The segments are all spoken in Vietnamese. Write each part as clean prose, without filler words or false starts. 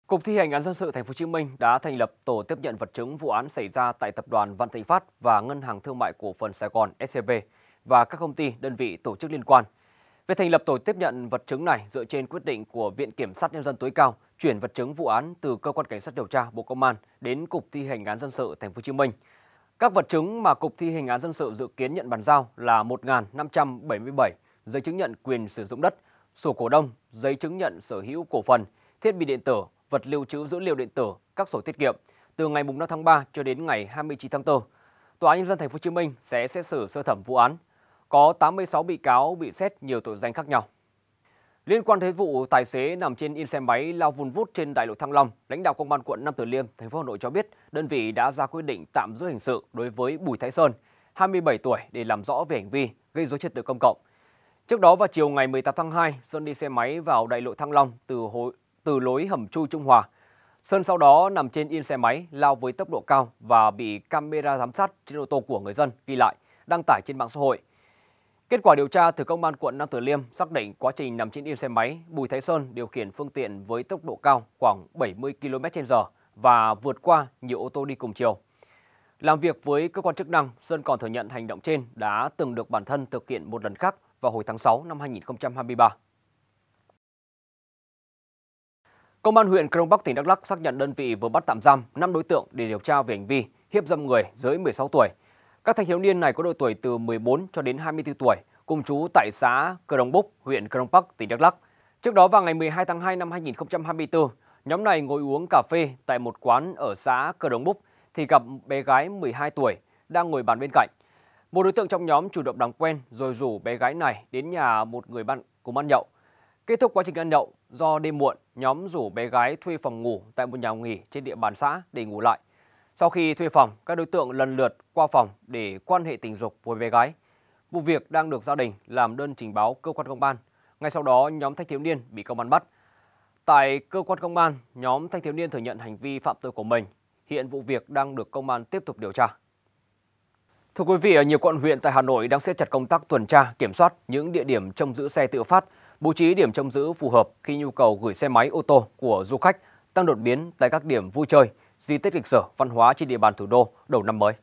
Cục Thi hành án dân sự Thành phố Hồ Chí Minh đã thành lập tổ tiếp nhận vật chứng vụ án xảy ra tại tập đoàn Vạn Thịnh Phát và Ngân hàng Thương mại Cổ phần Sài Gòn (SCB) và các công ty, đơn vị, tổ chức liên quan. Việc thành lập tổ tiếp nhận vật chứng này dựa trên quyết định của Viện Kiểm sát Nhân dân tối cao chuyển vật chứng vụ án từ Cơ quan Cảnh sát điều tra Bộ Công an đến Cục Thi hành án dân sự Thành phố Hồ Chí Minh. Các vật chứng mà Cục Thi hành án dân sự dự kiến nhận bàn giao là 1.577 giấy chứng nhận quyền sử dụng đất, sổ cổ đông, giấy chứng nhận sở hữu cổ phần, thiết bị điện tử, vật lưu trữ dữ liệu điện tử, các sổ tiết kiệm từ ngày 5 tháng 3 cho đến ngày 29 tháng 4. Tòa án Nhân dân Thành phố Hồ Chí Minh sẽ xét xử sơ thẩm vụ án. Có 86 bị cáo bị xét nhiều tội danh khác nhau. Liên quan đến vụ tài xế nằm trên yên xe máy lao vun vút trên đại lộ Thăng Long, lãnh đạo Công an quận Nam Từ Liêm, thành phố Hà Nội cho biết đơn vị đã ra quyết định tạm giữ hình sự đối với Bùi Thái Sơn, 27 tuổi để làm rõ về hành vi gây rối trật tự công cộng. Trước đó vào chiều ngày 18 tháng 2, Sơn đi xe máy vào đại lộ Thăng Long từ lối hầm chui Trung Hòa. Sơn sau đó nằm trên yên xe máy lao với tốc độ cao và bị camera giám sát trên ô tô của người dân ghi lại, đăng tải trên mạng xã hội. Kết quả điều tra từ Công an quận Nam Từ Liêm xác định quá trình nằm trên yên xe máy, Bùi Thái Sơn điều khiển phương tiện với tốc độ cao khoảng 70 km/h và vượt qua nhiều ô tô đi cùng chiều. Làm việc với cơ quan chức năng, Sơn còn thừa nhận hành động trên đã từng được bản thân thực hiện một lần khác vào hồi tháng 6 năm 2023. Công an huyện Crong Park, tỉnh Đắk Lắk xác nhận đơn vị vừa bắt tạm giam 5 đối tượng để điều tra về hành vi hiếp dâm người dưới 16 tuổi. Các thanh thiếu niên này có độ tuổi từ 14 cho đến 24 tuổi, cùng trú tại xã Crong Búc, huyện Crong Park, tỉnh Đắk Lắk. Trước đó vào ngày 12 tháng 2 năm 2024, nhóm này ngồi uống cà phê tại một quán ở xã Crong Búc thì gặp bé gái 12 tuổi đang ngồi bàn bên cạnh. Một đối tượng trong nhóm chủ động làm quen rồi rủ bé gái này đến nhà một người bạn cùng ăn nhậu. Kết thúc quá trình ăn nhậu, do đêm muộn, nhóm rủ bé gái thuê phòng ngủ tại một nhà nghỉ trên địa bàn xã để ngủ lại. Sau khi thuê phòng, các đối tượng lần lượt qua phòng để quan hệ tình dục với bé gái. Vụ việc đang được gia đình làm đơn trình báo cơ quan công an. Ngay sau đó, nhóm thanh thiếu niên bị công an bắt. Tại cơ quan công an, nhóm thanh thiếu niên thừa nhận hành vi phạm tội của mình. Hiện vụ việc đang được công an tiếp tục điều tra. Thưa quý vị, nhiều quận huyện tại Hà Nội đang siết chặt công tác tuần tra, kiểm soát những địa điểm trông giữ xe tự phát, bố trí điểm trông giữ phù hợp khi nhu cầu gửi xe máy ô tô của du khách tăng đột biến tại các điểm vui chơi, di tích lịch sử, văn hóa trên địa bàn thủ đô đầu năm mới.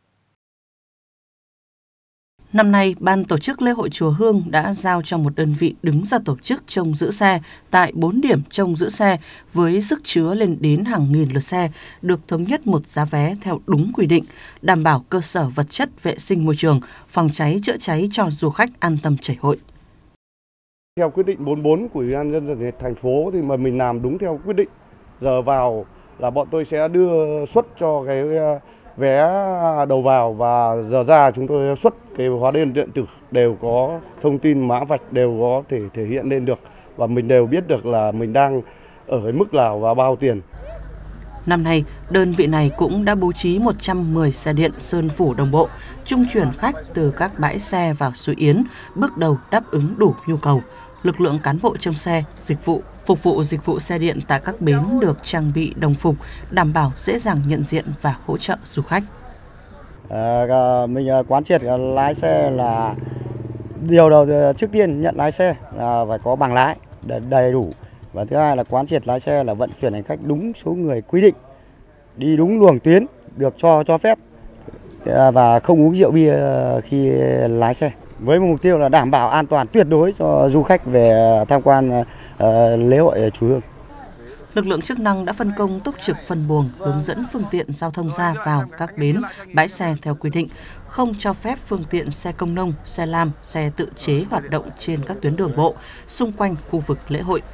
Năm nay, Ban tổ chức lễ hội Chùa Hương đã giao cho một đơn vị đứng ra tổ chức trông giữ xe tại 4 điểm trông giữ xe với sức chứa lên đến hàng nghìn lượt xe, được thống nhất một giá vé theo đúng quy định, đảm bảo cơ sở vật chất, vệ sinh môi trường, phòng cháy chữa cháy cho du khách an tâm chảy hội. Theo quyết định 44 của Ủy ban nhân dân thành phố thì mà mình làm đúng theo quyết định. Giờ vào là bọn tôi sẽ đưa xuất cho cái vé đầu vào và giờ ra chúng tôi xuất cái hóa đơn điện tử đều có thông tin mã vạch, đều có thể thể hiện lên được và mình đều biết được là mình đang ở cái mức nào và bao tiền. Năm nay, đơn vị này cũng đã bố trí 110 xe điện sơn phủ đồng bộ, trung chuyển khách từ các bãi xe vào Suối Yến, bước đầu đáp ứng đủ nhu cầu. Lực lượng cán bộ trông xe, dịch vụ, phục vụ dịch vụ xe điện tại các bến được trang bị đồng phục, đảm bảo dễ dàng nhận diện và hỗ trợ du khách. Mình quán triệt lái xe là điều đầu trước tiên nhận lái xe là phải có bằng lái đầy đủ. Và thứ hai là quán triệt lái xe là vận chuyển hành khách đúng số người quy định, đi đúng luồng tuyến được cho phép và không uống rượu bia khi lái xe. Với một mục tiêu là đảm bảo an toàn tuyệt đối cho du khách về tham quan lễ hội Chùa Hương. Lực lượng chức năng đã phân công túc trực phân luồng, hướng dẫn phương tiện giao thông ra vào các bến, bãi xe theo quy định, không cho phép phương tiện xe công nông, xe lam, xe tự chế hoạt động trên các tuyến đường bộ xung quanh khu vực lễ hội.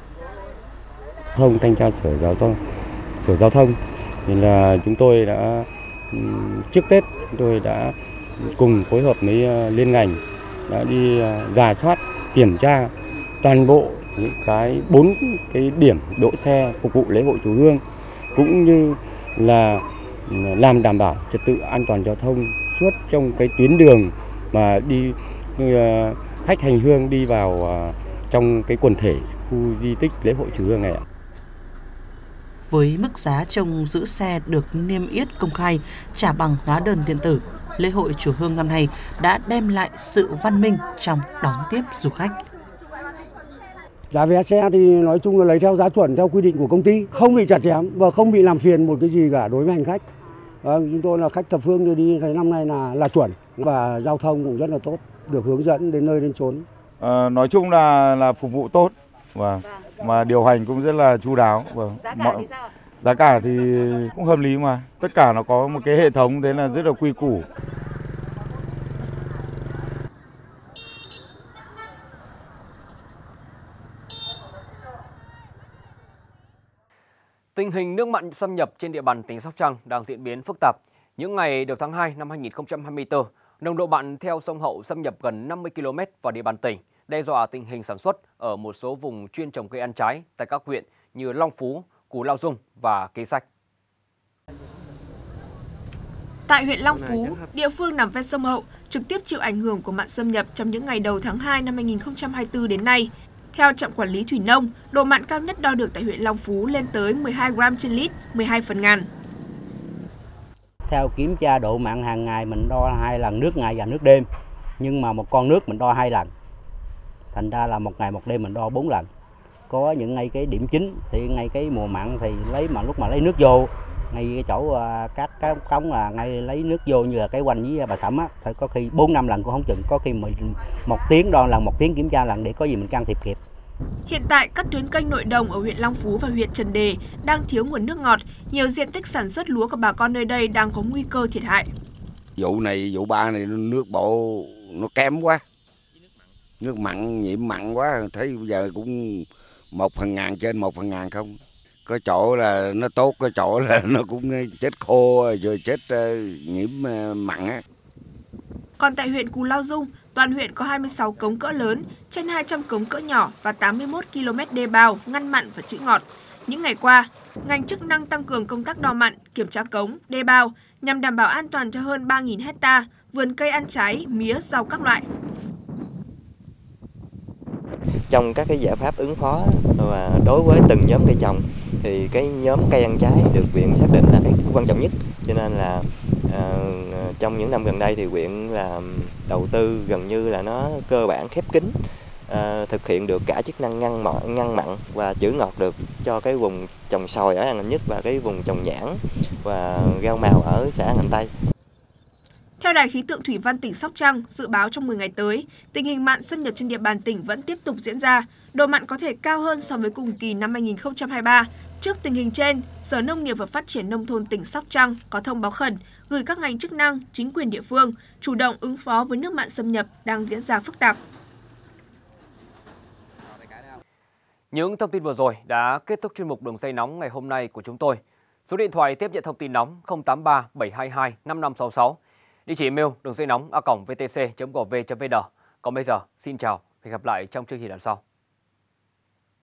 Thanh tra sở giao thông nên là chúng tôi đã trước Tết chúng tôi đã cùng phối hợp với liên ngành đã đi rà soát kiểm tra toàn bộ những cái 4 cái điểm đỗ xe phục vụ lễ hội Chùa Hương, cũng như là làm đảm bảo trật tự an toàn giao thông suốt trong cái tuyến đường mà đi khách hành hương đi vào trong cái quần thể khu di tích lễ hội Chùa Hương này ạ. Với mức giá trông giữ xe được niêm yết công khai, trả bằng hóa đơn điện tử, lễ hội Chùa Hương năm nay đã đem lại sự văn minh trong đón tiếp du khách. Giá vé xe thì nói chung là lấy theo giá chuẩn theo quy định của công ty, không bị chặt chém và không bị làm phiền một cái gì cả đối với hành khách. Chúng tôi là khách thập phương thì đi thấy năm nay là chuẩn và giao thông cũng rất là tốt, được hướng dẫn đến nơi đến chốn. Nói chung là phục vụ tốt và mà điều hành cũng rất là chu đáo. Giá cả thì sao? Giá cả thì cũng hợp lý mà. Tất cả nó có một cái hệ thống thế là rất là quy củ. Tình hình nước mặn xâm nhập trên địa bàn tỉnh Sóc Trăng đang diễn biến phức tạp. Những ngày đầu tháng 2 năm 2024, nồng độ mặn theo sông Hậu xâm nhập gần 50 km vào địa bàn tỉnh, đe dọa tình hình sản xuất ở một số vùng chuyên trồng cây ăn trái tại các huyện như Long Phú, Cù Lao Dung và Kế Sách. Tại huyện Long Phú, địa phương nằm ven sông Hậu, trực tiếp chịu ảnh hưởng của mặn xâm nhập trong những ngày đầu tháng 2 năm 2024 đến nay. Theo trạm quản lý thủy nông, độ mặn cao nhất đo được tại huyện Long Phú lên tới 12 gram trên lít, 12 phần ngàn. Theo kiểm tra độ mặn hàng ngày mình đo 2 lần nước ngày và nước đêm, nhưng mà một con nước mình đo 2 lần. Thành ra là một ngày một đêm mình đo 4 lần. Có những ngay cái điểm chính thì ngay cái mùa mặn thì lúc mà lấy nước vô, ngay cái chỗ các cống là ngay lấy nước vô như là cái quanh với bà Sẩm á, phải có khi 4-5 lần cũng không chừng, có khi 1 tiếng đo lần, 1 tiếng kiểm tra lần để có gì mình can thiệp kịp. Hiện tại, các tuyến kênh nội đồng ở huyện Long Phú và huyện Trần Đề đang thiếu nguồn nước ngọt, nhiều diện tích sản xuất lúa của bà con nơi đây đang có nguy cơ thiệt hại. Vụ 3 này nước bộ nó kém quá, nước mặn nhiễm mặn quá, thấy bây giờ cũng 1/1000 trên 1/1000 không. Có chỗ là nó tốt, có chỗ là nó cũng chết khô rồi chết nhiễm mặn á. Còn tại huyện Cù Lao Dung, toàn huyện có 26 cống cỡ lớn, trên 200 cống cỡ nhỏ và 81 km đê bao ngăn mặn và trữ ngọt. Những ngày qua, ngành chức năng tăng cường công tác đo mặn, kiểm tra cống, đê bao nhằm đảm bảo an toàn cho hơn 3.000 hecta vườn cây ăn trái, mía, rau các loại. Trong các cái giải pháp ứng phó và đối với từng nhóm cây trồng thì cái nhóm cây ăn trái được huyện xác định là cái quan trọng nhất, cho nên là trong những năm gần đây thì huyện là đầu tư gần như là nó cơ bản khép kín, thực hiện được cả chức năng ngăn mặn và trữ ngọt được cho cái vùng trồng xoài ở An Bình Nhất và cái vùng trồng nhãn và rau màu ở xã An Bình Tây. Theo Đài khí tượng thủy văn tỉnh Sóc Trăng, dự báo trong 10 ngày tới, tình hình mặn xâm nhập trên địa bàn tỉnh vẫn tiếp tục diễn ra, độ mặn có thể cao hơn so với cùng kỳ năm 2023. Trước tình hình trên, Sở Nông nghiệp và Phát triển Nông thôn tỉnh Sóc Trăng có thông báo khẩn gửi các ngành chức năng, chính quyền địa phương chủ động ứng phó với nước mặn xâm nhập đang diễn ra phức tạp. Những thông tin vừa rồi đã kết thúc chuyên mục Đường dây nóng ngày hôm nay của chúng tôi. Số điện thoại tiếp nhận thông tin nóng 083 722 5566. Địa chỉ email đường dây nóng @vtc.gov.vn. Còn bây giờ, xin chào và hẹn gặp lại trong chương trình lần sau.